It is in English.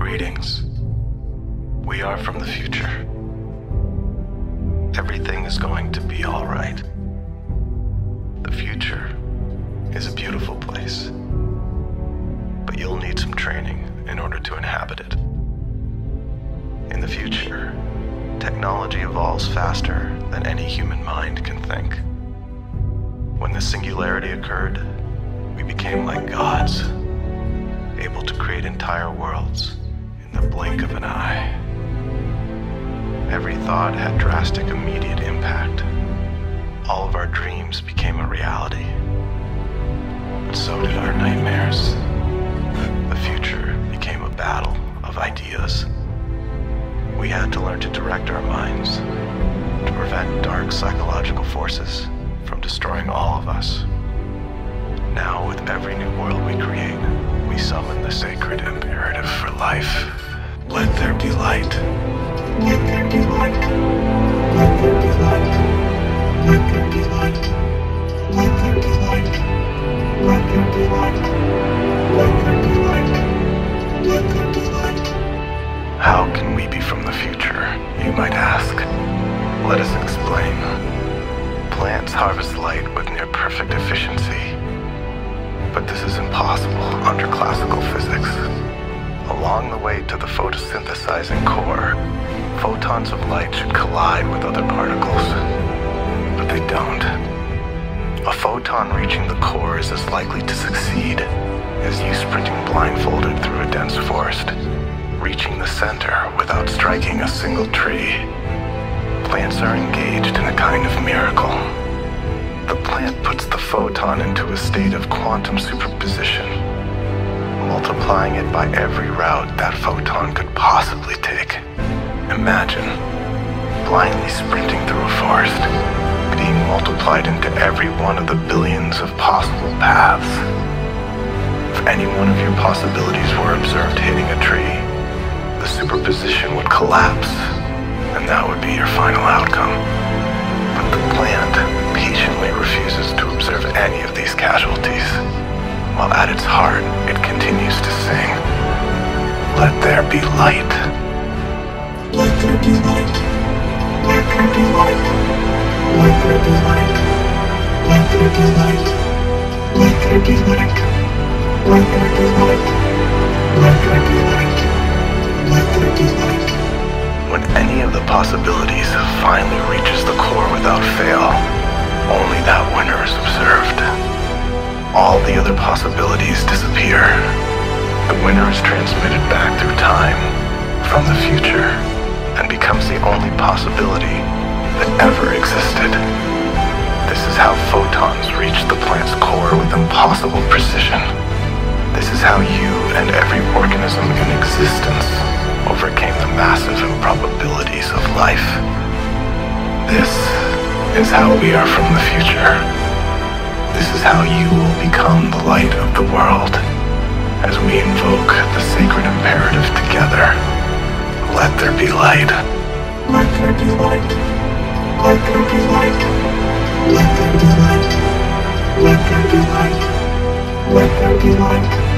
Greetings. We are from the future. Everything is going to be all right. The future is a beautiful place, but you'll need some training in order to inhabit it. In the future, technology evolves faster than any human mind can think. When the singularity occurred, we became like gods, able to create entire worlds in the blink of an eye. Every thought had drastic immediate impact. All of our dreams became a reality. But so did our nightmares. The future became a battle of ideas. We had to learn to direct our minds, to prevent dark psychological forces from destroying all of us. Now, with every new world we create, we summon the sacred imperative for life. Let there be light. Let there be light. Let there be light. Let there be light. Let there be light. Let there be light. Let there be light. Let there be light. How can we be from the future, you might ask? Let us explain. Plants harvest light with near perfect efficiency. But this is impossible under classical physics. Along the way to the photosynthesizing core, photons of light should collide with other particles, but they don't. A photon reaching the core is as likely to succeed as you sprinting blindfolded through a dense forest, reaching the center without striking a single tree. Plants are engaged in a kind of miracle. The plant puts the photon into a state of quantum superposition, multiplying it by every route that photon could possibly take. Imagine blindly sprinting through a forest, being multiplied into every one of the billions of possible paths. If any one of your possibilities were observed hitting a tree, the superposition would collapse, and that would be your final outcome. But the plant patiently refuses to observe any of these casualties, while at its heart it continues to sing, "Let there be light. Let there be light. Let there be light. Let there be light. Let there be light. Let there be light. Let there be light. Let there be light. Let there be light." When any of the possibilities finally reaches the core without fail, only that winner is observed. All the other possibilities disappear. The winner is transmitted back through time, from the future, and becomes the only possibility that ever existed. This is how photons reach the plant's core with impossible precision. This is how you and every organism in existence overcame the massive improbabilities of life. This is how we are from the future. This is how you will become the light of the world as we invoke the sacred imperative together. Let there be light. Let there be light. Let there be light. Let there be light. Let there be light. Let there be light.